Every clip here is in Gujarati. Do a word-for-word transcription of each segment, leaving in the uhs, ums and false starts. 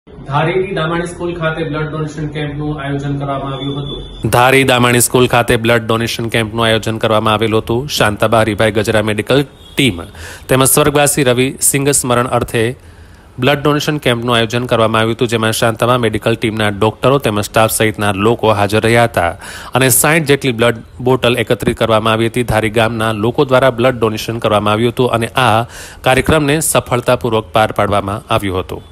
ધારીની દામાણી સ્કૂલ ખાતે બ્લડ ડોનેશન કેમ્પનું આયોજન કરવામાં આવ્યું હતું ધારી દામાણી સ્કૂલ ખાતે બ્લડ ડોનેશન કેમ્પનું આયોજન કરવામાં આવેલું હતું. શાંતાબા હરિભાઈ ગજરા મેડિકલ ટીમ તેમજ સ્વર્ગવાસી રવિ સિંહ સ્મરણ અર્થે બ્લડ ડોનેશન કેમ્પનું આયોજન કરવામાં આવ્યું હતું, જેમાં શાંતાબા મેડિકલ ટીમના ડોક્ટરો તેમજ સ્ટાફ સહિતના લોકો હાજર રહ્યા હતા અને સાઠ જેટલી બ્લડ બોટલ એકત્રિત કરવામાં આવી હતી. ધારી ગામના લોકો દ્વારા બ્લડ ડોનેશન કરવામાં આવ્યું હતું અને આ કાર્યક્રમને સફળતાપૂર્વક પાર પાડવામાં આવ્યું હતું.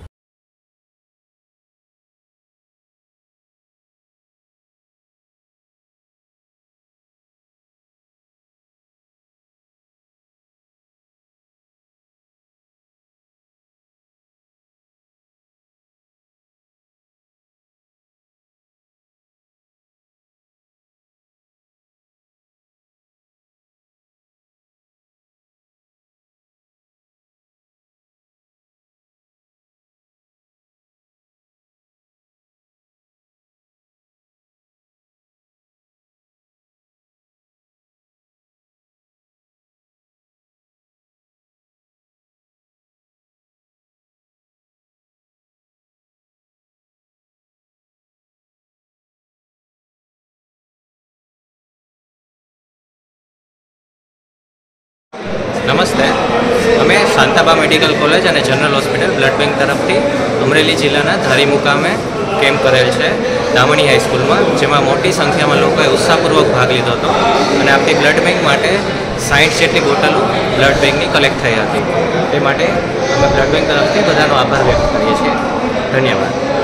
નમસ્તે, અમે શાંતાબા મેડિકલ કોલેજ અને જનરલ હોસ્પિટલ બ્લડ બેંક તરફથી અમરેલી જિલ્લાના ધારી મુકામે કેમ્પ કરેલ છે દામણી હાઈસ્કૂલમાં, જેમાં મોટી સંખ્યામાં લોકોએ ઉત્સાહપૂર્વક ભાગ લીધો હતો અને આપણી બ્લડ બેંક માટે સાઠ જેટલી બોટલો બ્લડ બેંકની કલેક્ટ થઈ હતી. તે માટે અમે બ્લડ બેંક તરફથી બધાનો આભાર વ્યક્ત કરીએ છીએ. ધન્યવાદ.